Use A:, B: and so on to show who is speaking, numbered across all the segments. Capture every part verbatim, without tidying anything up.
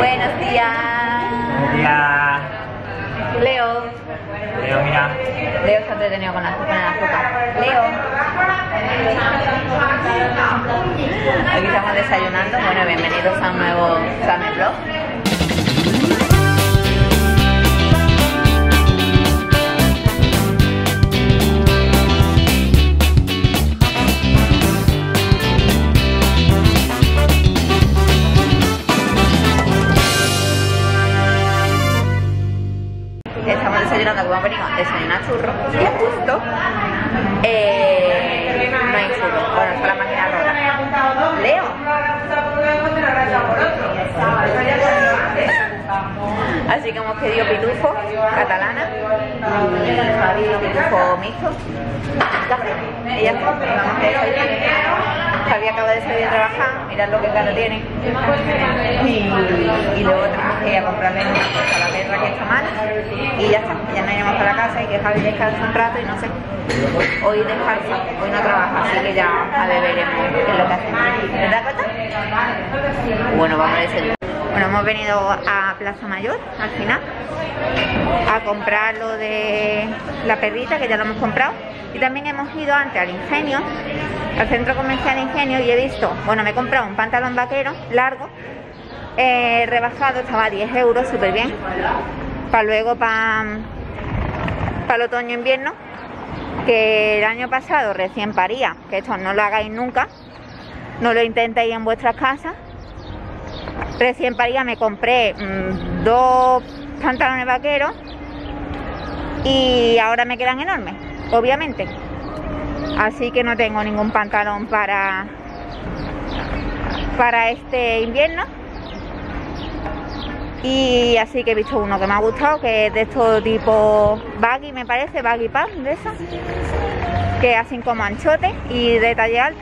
A: Buenos días.
B: Buenos días.
A: Leo.
B: Leo, mira.
A: Leo está entretenido con, la, con el azúcar. Leo. Aquí estamos desayunando. Bueno, bienvenidos a un nuevo Summer Vlog. Estamos desayunando, como hemos venido a desayunar churros y justo eh, no hay churros, bueno, está la máquina rota. Leo. Así que hemos pedido pitufo catalana y Javi pitufo mixto, café y ya está. Vamos a desayunar. Javi acaba de salir de trabajar, mirad lo que caro tiene. Y, y luego tenemos que ir a comprarle una cosa a la perra que está mal. Y ya está, ya nos iremos para la casa y que Javi descanse un rato y no sé. Hoy descansa, hoy no trabaja, así que ya a ver veremos qué es lo que hacemos. ¿Verdad, Cota? Bueno, vamos a desayunar. Bueno, hemos venido a Plaza Mayor al final a comprar lo de la perrita, que ya lo hemos comprado. Y también hemos ido antes al Ingenio, al centro comercial Ingenio, y he visto, bueno, me he comprado un pantalón vaquero largo, eh, rebajado, estaba a diez euros, súper bien, para luego, para pa el otoño-invierno, que el año pasado recién paría, que esto no lo hagáis nunca, no lo intentéis en vuestras casas. Recién paría me compré mmm, dos pantalones vaqueros y ahora me quedan enormes, obviamente. Así que no tengo ningún pantalón para, para este invierno. Y así que he visto uno que me ha gustado, que es de estos tipo baggy, me parece, baggy pants de esos, que hacen como anchote y de talle alto.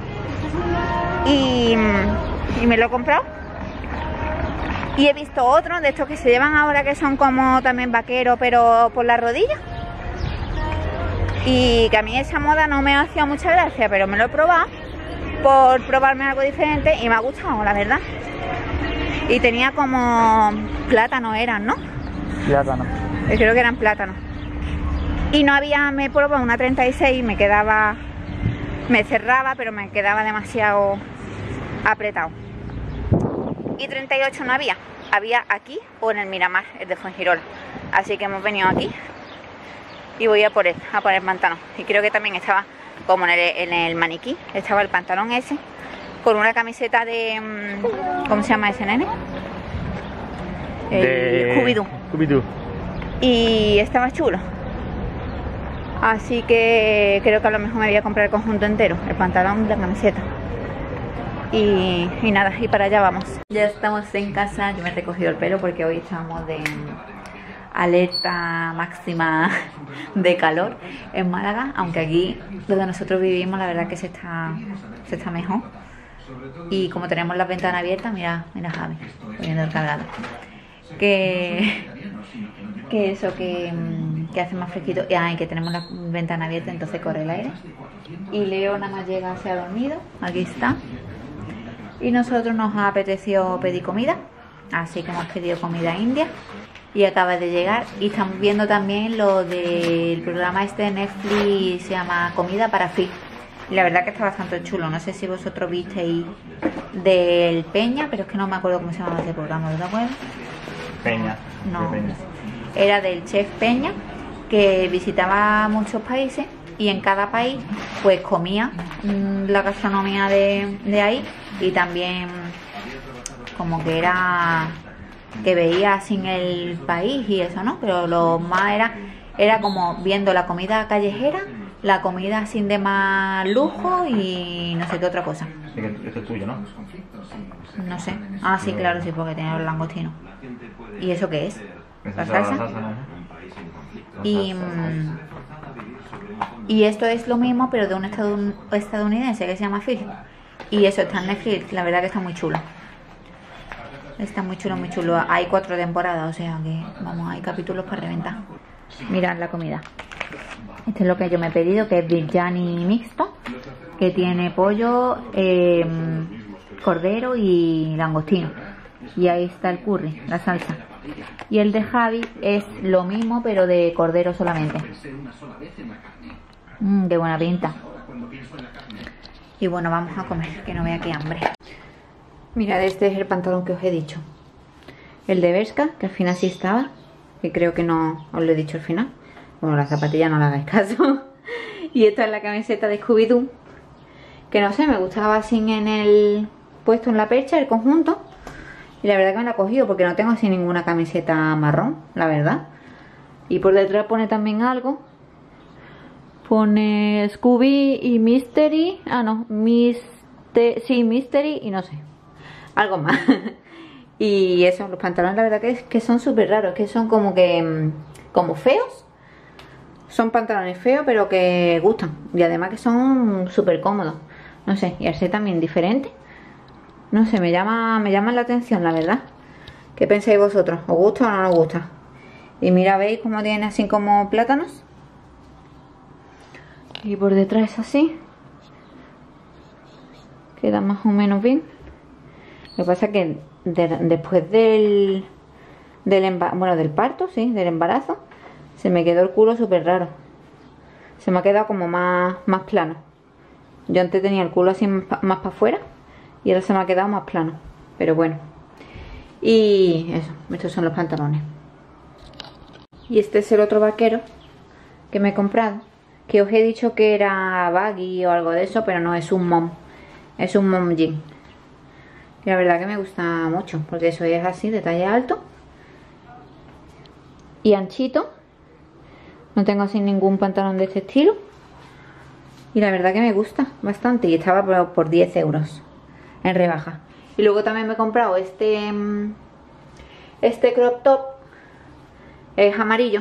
A: Y, y me lo he comprado. Y he visto otros de estos que se llevan ahora, que son como también vaqueros, pero por la rodilla. Y que a mí esa moda no me hacía mucha gracia, pero me lo he probado por probarme algo diferente y me ha gustado, la verdad. Y tenía como plátano, eran, ¿no?
B: Plátano.
A: Yo creo que eran plátanos. Y no había, me he probado una treinta y seis y me quedaba, me cerraba, pero me quedaba demasiado apretado. Y treinta y ocho no había, había aquí o en el Miramar, el de Fuengirola. Así que hemos venido aquí y voy a por él, a poner pantalón. Y creo que también estaba, como en el, en el maniquí, estaba el pantalón ese con una camiseta de, ¿cómo se llama ese nene? El
B: de
A: Scooby-Doo.
B: Scooby-Doo.
A: Y estaba chulo. Así que creo que a lo mejor me voy a comprar el conjunto entero, el pantalón y la camiseta. Y, y nada, y para allá vamos. Ya estamos en casa, yo me he recogido el pelo porque hoy estamos de alerta máxima de calor en Málaga, aunque aquí donde nosotros vivimos la verdad que se está, se está mejor. Y como tenemos las ventanas abiertas, mira, mira Javi, poniendo el cargador. Que, que eso, que, que hace más fresquito. Y ah, que tenemos la ventana abierta, entonces corre el aire. Y Leo nada más llega, se ha dormido, aquí está. Y nosotros nos ha apetecido pedir comida, así que hemos pedido comida india y acaba de llegar. Y estamos viendo también lo del programa este de Netflix, se llama Comida para Fit. Y la verdad que está bastante chulo. No sé si vosotros visteis del Peña, pero es que no me acuerdo cómo se llamaba ese programa, ¿te acuerdas?
B: Peña.
A: No,
B: Peña.
A: Era del chef Peña, que visitaba muchos países y en cada país pues comía mmm, la gastronomía de, de ahí. Y también como que era que veía sin el país y eso, ¿no? Pero lo más era era como viendo la comida callejera, la comida sin de más lujo y no sé qué otra cosa.
B: Esto es tuyo, ¿no?
A: No sé. Ah, sí, claro, sí, porque tenía los langostinos. ¿Y eso qué es? ¿La salsa? Y, y esto es lo mismo, pero de un estadounidense que se llama Phil. Y eso está en Netflix, la verdad que está muy chulo. Está muy chulo, muy chulo. Hay cuatro temporadas, o sea que, vamos, hay capítulos para reventar. Mirad la comida. Este es lo que yo me he pedido, que es biryani mixto, que tiene pollo, eh, cordero y langostino. Y ahí está el curry, la salsa. Y el de Javi es lo mismo, pero de cordero solamente. Mmm, qué buena pinta. Y bueno, vamos a comer, que no vea qué hambre. Mirad, este es el pantalón que os he dicho. El de Bershka, que al final sí estaba. Que creo que no os lo he dicho al final. Bueno, la zapatilla no le hagáis caso. Y esta es la camiseta de Scooby-Doo. Que no sé, me gustaba así en el... puesto en la percha, el conjunto. Y la verdad que me la he cogido porque no tengo así ninguna camiseta marrón, la verdad. Y por detrás pone también algo. Pone Scooby y Mystery. Ah, no, Mister... sí, Mystery y no sé. Algo más. Y eso, los pantalones la verdad que, es, que son súper raros. Que son como que... como feos. Son pantalones feos pero que gustan. Y además que son súper cómodos. No sé, y así también diferente. No sé, me llama, me llama la atención, la verdad. ¿Qué pensáis vosotros? ¿Os gusta o no os gusta? Y mira, ¿veis cómo tiene así como plátanos? Y por detrás es así. Queda más o menos bien. Lo que pasa es que de, después del, del, bueno, del parto, sí, del embarazo, se me quedó el culo súper raro. Se me ha quedado como más, más plano. Yo antes tenía el culo así más para afuera. Y ahora se me ha quedado más plano. Pero bueno. Y eso, estos son los pantalones. Y este es el otro vaquero que me he comprado. Que os he dicho que era baggy o algo de eso, pero no, es un mom. Es un mom jean. Y la verdad que me gusta mucho, porque eso es así, de talla alto. Y anchito. No tengo así ningún pantalón de este estilo. Y la verdad que me gusta bastante. Y estaba por, por diez euros. En rebaja. Y luego también me he comprado este este crop top. Es amarillo.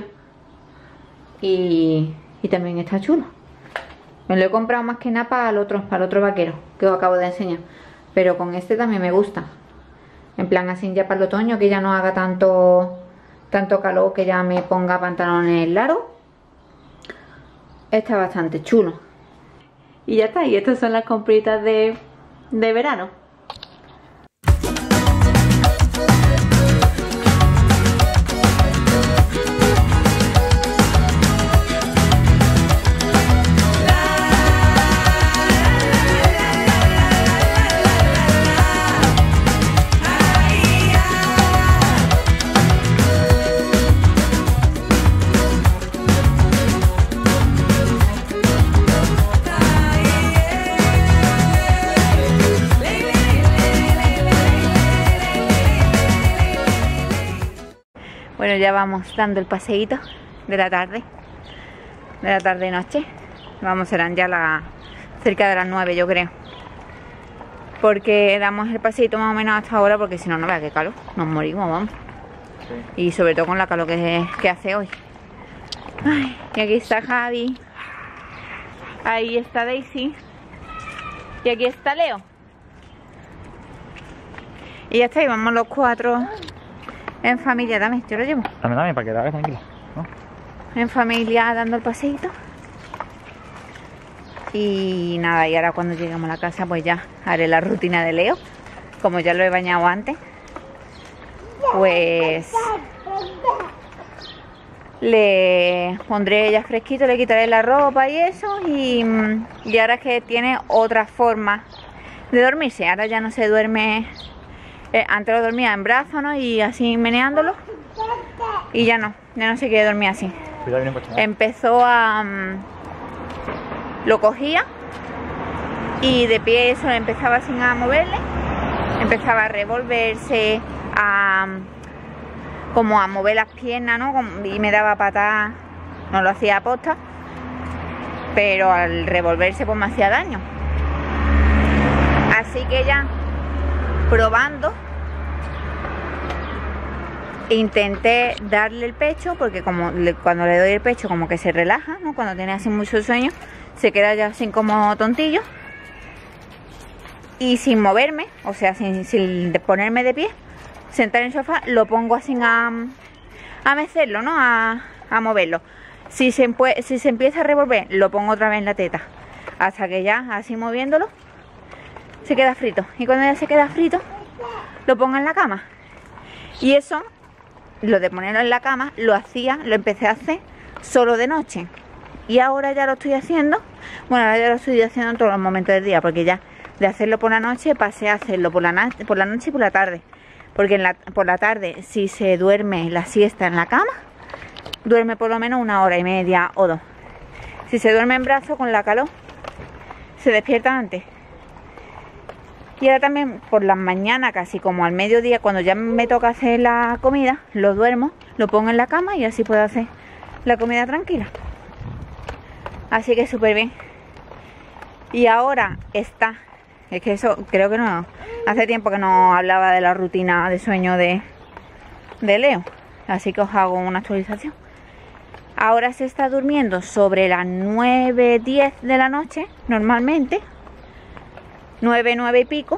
A: Y, y también está chulo. Me lo he comprado más que nada para el otro, para el otro vaquero que os acabo de enseñar. Pero con este también me gusta. En plan así ya para el otoño, que ya no haga tanto tanto calor, que ya me ponga pantalones largos. Está bastante chulo. Y ya está. Y estas son las compritas de de verano. Bueno, ya vamos dando el paseíto de la tarde, de la tarde-noche. Vamos, serán ya la, cerca de las nueve, yo creo. Porque damos el paseíto más o menos hasta ahora, porque si no, no vea qué calor. Nos morimos, vamos. Sí. Y sobre todo con la calor que, que hace hoy. Ay, y aquí está Javi. Ahí está Daisy. Y aquí está Leo. Y ya está, y vamos los cuatro en familia. Dame, yo lo llevo.
B: Dame, dame, para que te hagas tranquila, ¿no?
A: En familia dando el paseíto. Y nada, y ahora cuando lleguemos a la casa pues ya haré la rutina de Leo. Como ya lo he bañado antes, pues le pondré ya fresquito, le quitaré la ropa y eso. Y, y ahora es que tiene otra forma de dormirse. Ahora ya no se duerme. Eh, antes lo dormía en brazos, ¿no? Y así meneándolo. Y ya no, ya no se quiere dormir así.
B: Cuidado, viene un coche.
A: Empezó a... Um, lo cogía y de pie eso empezaba así a moverle. Empezaba a revolverse, a... como a mover las piernas, ¿no? Y me daba patadas. No lo hacía a posta, pero al revolverse pues me hacía daño. Así que ya probando intenté darle el pecho, porque como le, cuando le doy el pecho como que se relaja, ¿no? Cuando tiene así mucho sueño se queda ya así como tontillo y sin moverme, o sea sin, sin ponerme de pie, sentar en el sofá, lo pongo así a, a mecerlo, ¿no? A, a moverlo. Si se, si se empieza a revolver, lo pongo otra vez en la teta hasta que ya así moviéndolo se queda frito. Y cuando ya se queda frito, lo ponga en la cama. Y eso, lo de ponerlo en la cama, lo hacía, lo empecé a hacer solo de noche. Y ahora ya lo estoy haciendo, bueno, ahora ya lo estoy haciendo en todos los momentos del día, porque ya de hacerlo por la noche pasé a hacerlo por la, por la noche y por la tarde. Porque en la, por la tarde, si se duerme la siesta en la cama, duerme por lo menos una hora y media o dos. Si se duerme en brazos con la calor, se despierta antes. Y ahora también por las mañanas, casi como al mediodía, cuando ya me toca hacer la comida, lo duermo, lo pongo en la cama y así puedo hacer la comida tranquila. Así que súper bien. Y ahora está, es que eso creo que no, hace tiempo que no hablaba de la rutina de sueño de, de Leo. Así que os hago una actualización. Ahora se está durmiendo sobre las nueve, diez de la noche, normalmente. nueve, nueve y pico.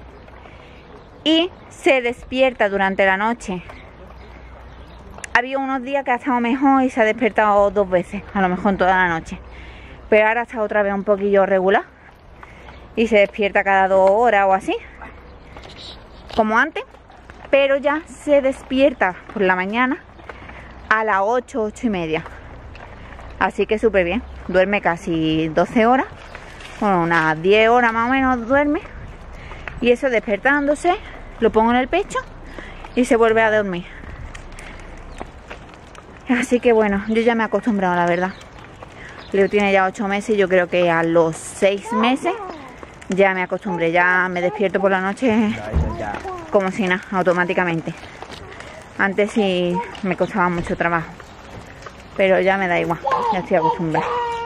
A: Y se despierta durante la noche. Había unos días que ha estado mejor y se ha despertado dos veces, a lo mejor toda la noche. Pero ahora está otra vez un poquillo regular. Y se despierta cada dos horas o así, como antes. Pero ya se despierta por la mañana a las ocho, ocho y media. Así que súper bien. Duerme casi doce horas. Bueno, unas diez horas más o menos duerme. Y eso despertándose, lo pongo en el pecho y se vuelve a dormir. Así que bueno, yo ya me he acostumbrado, la verdad. Leo tiene ya ocho meses y yo creo que a los seis meses ya me acostumbré. Ya me despierto por la noche como si nada, automáticamente. Antes sí me costaba mucho trabajo, pero ya me da igual, ya estoy acostumbrada.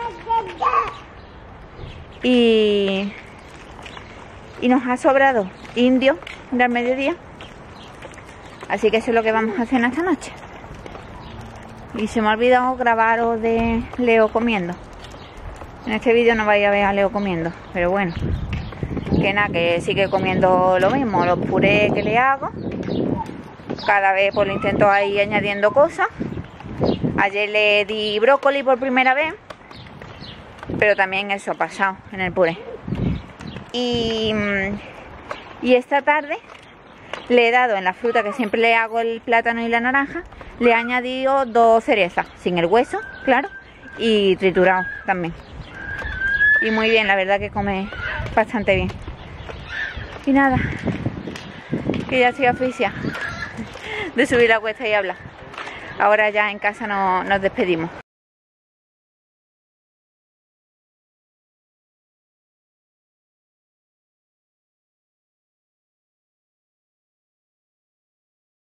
A: Y, y nos ha sobrado indio del mediodía, así que eso es lo que vamos a hacer esta noche. Y se me ha olvidado grabaros de Leo comiendo. En este vídeo no vais a ver a Leo comiendo, pero bueno, que nada, que sigue comiendo lo mismo, los purés que le hago. Cada vez pues le intento ahí añadiendo cosas. Ayer le di brócoli por primera vez, pero también eso ha pasado en el puré. Y, y esta tarde le he dado en la fruta, que siempre le hago el plátano y la naranja, le he añadido dos cerezas, sin el hueso, claro, y triturado también. Y muy bien, la verdad que come bastante bien. Y nada, que ya estoy oficia de subir la cuesta y hablar. Ahora ya en casa no, nos despedimos.